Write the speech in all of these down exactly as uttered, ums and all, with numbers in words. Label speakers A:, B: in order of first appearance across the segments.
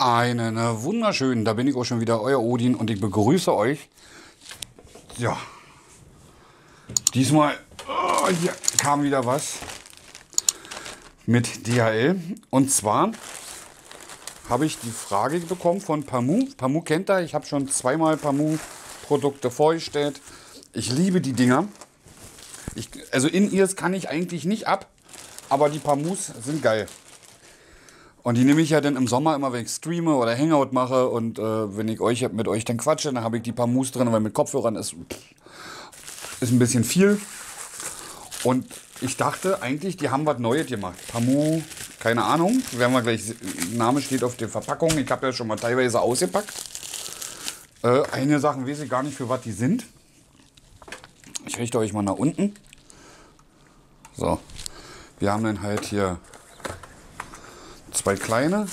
A: Einen äh, wunderschönen, da bin ich auch schon wieder, euer Odin, und ich begrüße euch. Ja, diesmal oh, hier kam wieder was mit D H L. Und zwar habe ich die Frage bekommen von Pamu. Pamu kennt ihr, ich habe schon zweimal Pamu-Produkte vorgestellt. Ich liebe die Dinger. Ich, also In-Ears kann ich eigentlich nicht ab, aber die Pamus sind geil. Und die nehme ich ja dann im Sommer immer, wenn ich streame oder Hangout mache und äh, wenn ich euch mit euch dann quatsche, dann habe ich die Pamus drin, weil mit Kopfhörern ist, ist ein bisschen viel. Und ich dachte eigentlich, die haben was Neues gemacht. Pamu, keine Ahnung, werden wir gleich, Name steht auf der Verpackung, ich habe ja schon mal teilweise ausgepackt. Äh, eine Sache weiß ich gar nicht, für was die sind. Ich richte euch mal nach unten. So, wir haben dann halt hier zwei kleine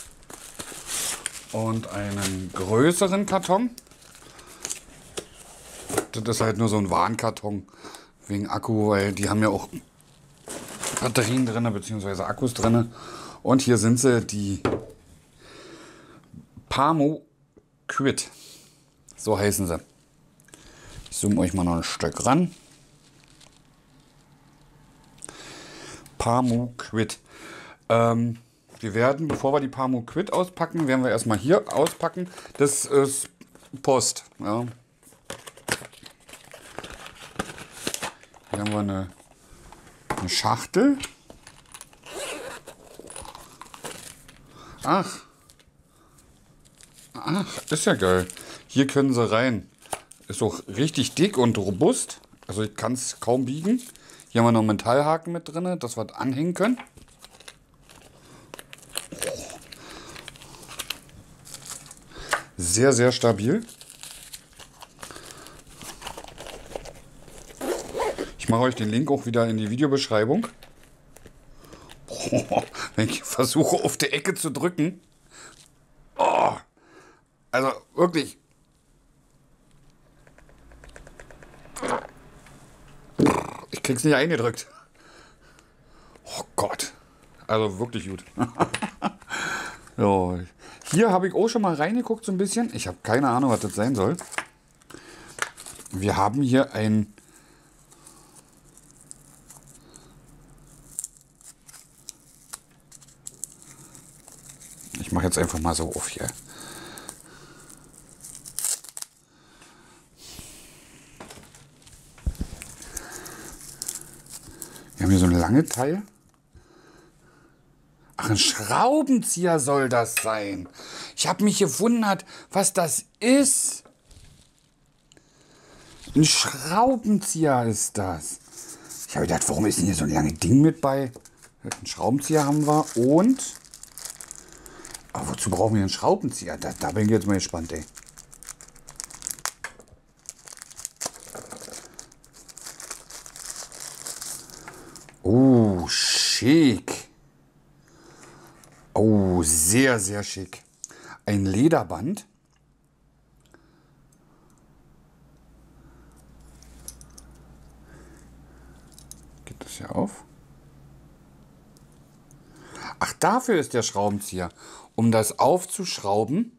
A: und einen größeren Karton. Das ist halt nur so ein Warnkarton wegen Akku, weil die haben ja auch Batterien drin, beziehungsweise Akkus drin. Und hier sind sie, die Pamu Quid. So heißen sie. Ich zoome euch mal noch ein Stück ran. Pamu Quid. Ähm, Wir werden, bevor wir die Pamu Quid auspacken, werden wir erstmal hier auspacken. Das ist Post. Ja. Hier haben wir eine, eine Schachtel. Ach. Ach, ist ja geil. Hier können sie rein. Ist auch richtig dick und robust. Also ich kann es kaum biegen. Hier haben wir noch einen Metallhaken mit drin, dass wir das anhängen können. Sehr, sehr stabil. Ich mache euch den Link auch wieder in die Videobeschreibung. Oh, wenn ich versuche, auf die Ecke zu drücken. Oh, also wirklich. Ich krieg's nicht eingedrückt. Oh Gott. Also wirklich gut. So. Hier habe ich auch schon mal reingeguckt so ein bisschen. Ich habe keine Ahnung, was das sein soll. Wir haben hier ein Ich mache jetzt einfach mal so auf hier. Wir haben hier so ein langes Teil. Ach, ein Schraubenzieher soll das sein. Ich habe mich gewundert, was das ist. Ein Schraubenzieher ist das. Ich habe gedacht, warum ist denn hier so ein langes Ding mit bei? Ein Schraubenzieher haben wir und... Aber wozu brauchen wir einen Schraubenzieher? Da, da bin ich jetzt mal gespannt, ey. Oh, schick. Oh, sehr, sehr schick. Ein Lederband. Geht das hier auf? Ach, dafür ist der Schraubenzieher. Um das aufzuschrauben.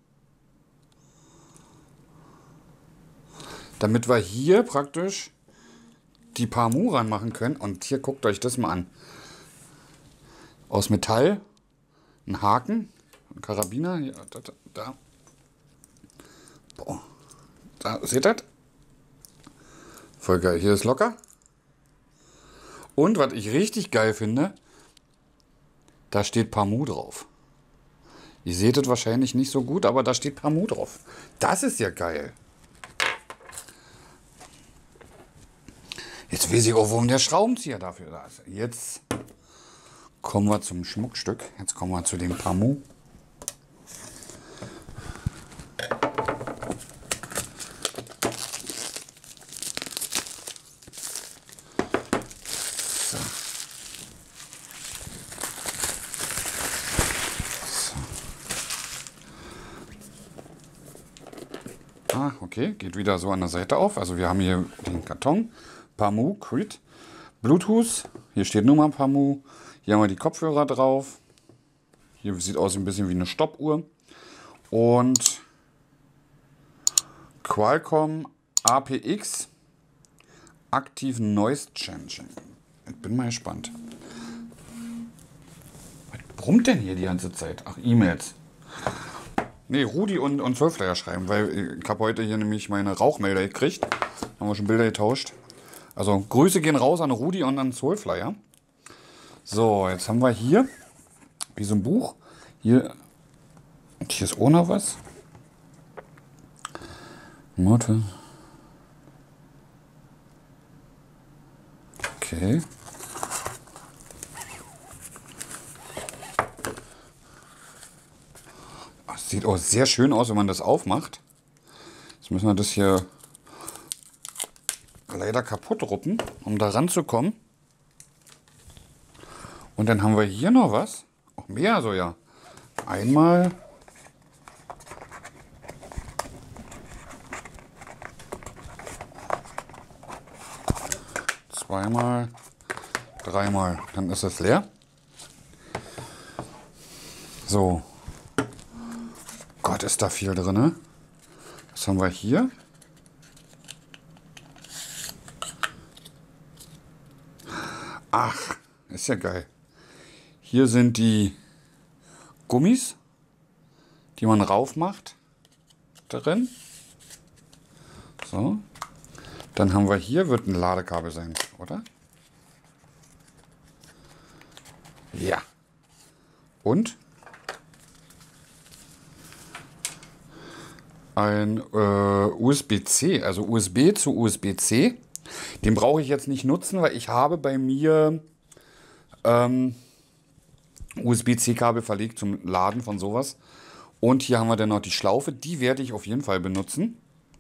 A: Damit wir hier praktisch die Pamu ranmachen können. Und hier guckt euch das mal an. Aus Metall. Ein Haken, ein Karabiner, ja, da, da. Boah. Da, seht ihr das? Voll geil, hier ist locker. Und was ich richtig geil finde, da steht Pamu drauf. Ihr seht es wahrscheinlich nicht so gut, aber da steht Pamu drauf. Das ist ja geil. Jetzt weiß ich auch, warum der Schraubenzieher dafür da ist. Jetzt kommen wir zum Schmuckstück. Jetzt kommen wir zu dem Pamu. So. So. Ah, okay. Geht wieder so an der Seite auf. Also wir haben hier den Karton. Pamu Quid. Bluetooth. Hier steht Nummer Pamu. Hier haben wir die Kopfhörer drauf. Hier sieht aus ein bisschen wie eine Stoppuhr. Und Qualcomm A P X Active Noise Changing. Ich bin mal gespannt. Was brummt denn hier die ganze Zeit? Ach, E-Mails. Ne, Rudi und, und Soulflyer schreiben, weil ich habe heute hier nämlich meine Rauchmelder gekriegt. Haben wir schon Bilder getauscht. Also Grüße gehen raus an Rudi und an Soulflyer. So, jetzt haben wir hier wie so ein Buch. Hier, und hier ist auch noch was. Motor. Okay. Das sieht auch sehr schön aus, wenn man das aufmacht. Jetzt müssen wir das hier leider kaputt ruppen, um da ranzukommen. Und dann haben wir hier noch was. Auch mehr so, ja. Einmal. Zweimal. Dreimal. Dann ist es leer. So. Gott, ist da viel drin. Was haben wir hier? Ach, ist ja geil. Hier sind die Gummis, die man rauf macht, drin. So. Dann haben wir hier, wird ein Ladekabel sein, oder? Ja. Und ein äh, U S B C, also U S B zu U S B C. Den brauche ich jetzt nicht nutzen, weil ich habe bei mir ähm, U S B C-Kabel verlegt zum Laden von sowas. Und hier haben wir dann noch die Schlaufe, die werde ich auf jeden Fall benutzen.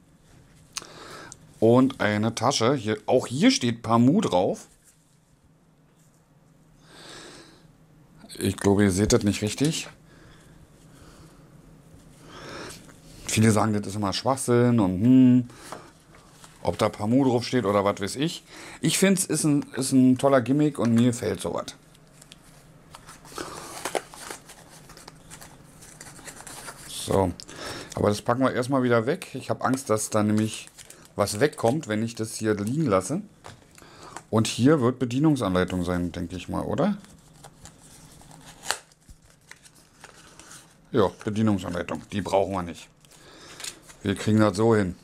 A: Und eine Tasche, hier, auch hier steht Pamu drauf. Ich glaube, ihr seht das nicht richtig. Viele sagen, das ist immer Schwachsinn und hm, ob da Pamu drauf steht oder was weiß ich. Ich finde, es ist ein, ist ein toller Gimmick und mir gefällt sowas. So, aber das packen wir erstmal wieder weg. Ich habe Angst, dass da nämlich was wegkommt, wenn ich das hier liegen lasse. Und hier wird Bedienungsanleitung sein, denke ich mal, oder? Ja, Bedienungsanleitung. Die brauchen wir nicht. Wir kriegen das so hin.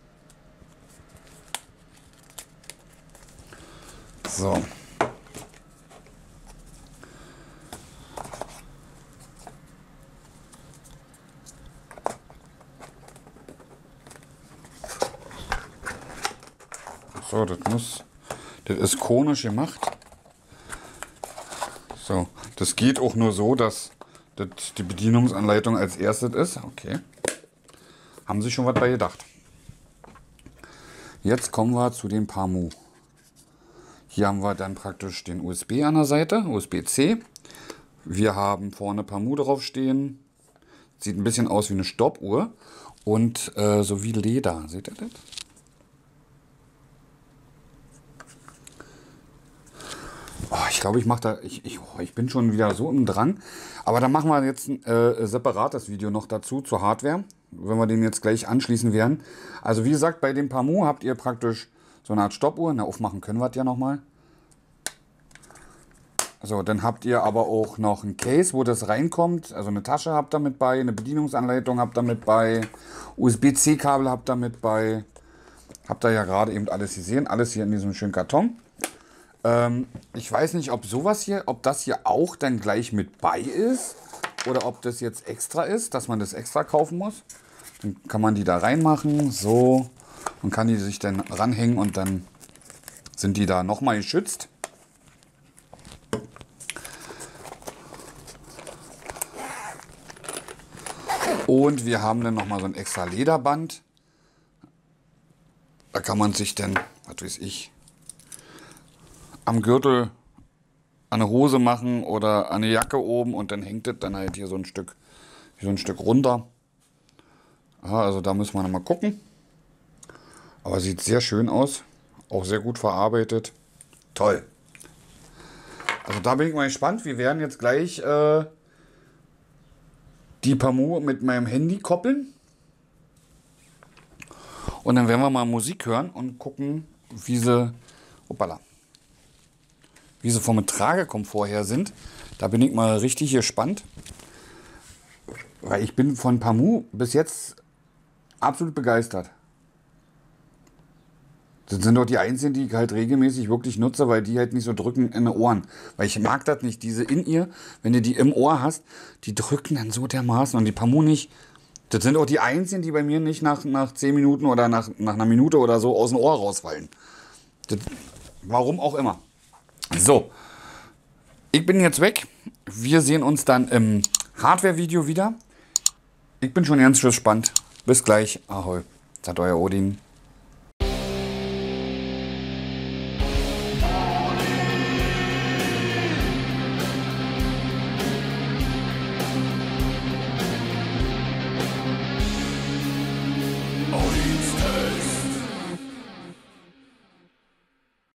A: So. So, das muss, das ist konisch gemacht. So, das geht auch nur so, dass das die Bedienungsanleitung als erstes ist. Okay. Haben Sie schon was bei gedacht. Jetzt kommen wir zu dem Pamu. Hier haben wir dann praktisch den U S B an der Seite, U S B C. Wir haben vorne Pamu drauf stehen. Sieht ein bisschen aus wie eine Stoppuhr. Und äh, so wie Leder. Seht ihr das? Oh, ich glaube, ich mache da, ich, ich, oh, ich bin schon wieder so im Drang. Aber dann machen wir jetzt ein äh, separates Video noch dazu zur Hardware, wenn wir den jetzt gleich anschließen werden. Also wie gesagt, bei dem Pamu habt ihr praktisch so eine Art Stoppuhr. Na, aufmachen können wir das ja nochmal. So, dann habt ihr aber auch noch ein Case, wo das reinkommt. Also eine Tasche habt ihr mit bei, eine Bedienungsanleitung habt ihr mit bei, U S B C-Kabel habt ihr mit bei. Habt ihr ja gerade eben alles gesehen. Alles hier in diesem schönen Karton. Ähm, ich weiß nicht, ob sowas hier, ob das hier auch dann gleich mit bei ist. Oder ob das jetzt extra ist, dass man das extra kaufen muss. Dann kann man die da reinmachen. So. Und kann die sich dann ranhängen und dann sind die da nochmal geschützt. Und wir haben dann nochmal so ein extra Lederband. Da kann man sich dann, was weiß ich, am Gürtel an eine Hose machen oder an eine Jacke oben und dann hängt das dann halt hier so ein Stück, so ein Stück runter. Aha, also da müssen wir nochmal gucken. Aber sieht sehr schön aus. Auch sehr gut verarbeitet. Toll. Also da bin ich mal gespannt. Wir werden jetzt gleich äh, die Pamu mit meinem Handy koppeln. Und dann werden wir mal Musik hören und gucken, wie sie, hoppala, wie sie vom Tragekomfort her sind. Da bin ich mal richtig gespannt. Weil ich bin von Pamu bis jetzt absolut begeistert. Das sind doch die einzigen, die ich halt regelmäßig wirklich nutze, weil die halt nicht so drücken in den Ohren. Weil ich mag das nicht, diese in ihr, wenn du die im Ohr hast, die drücken dann so dermaßen und die Pamu nicht. Das sind auch die einzigen, die bei mir nicht nach, nach zehn Minuten oder nach, nach einer Minute oder so aus dem Ohr rausfallen. Das, warum auch immer. So, ich bin jetzt weg. Wir sehen uns dann im Hardware-Video wieder. Ich bin schon ganz gespannt. Bis gleich. Ahoi. Sagt euer Odin.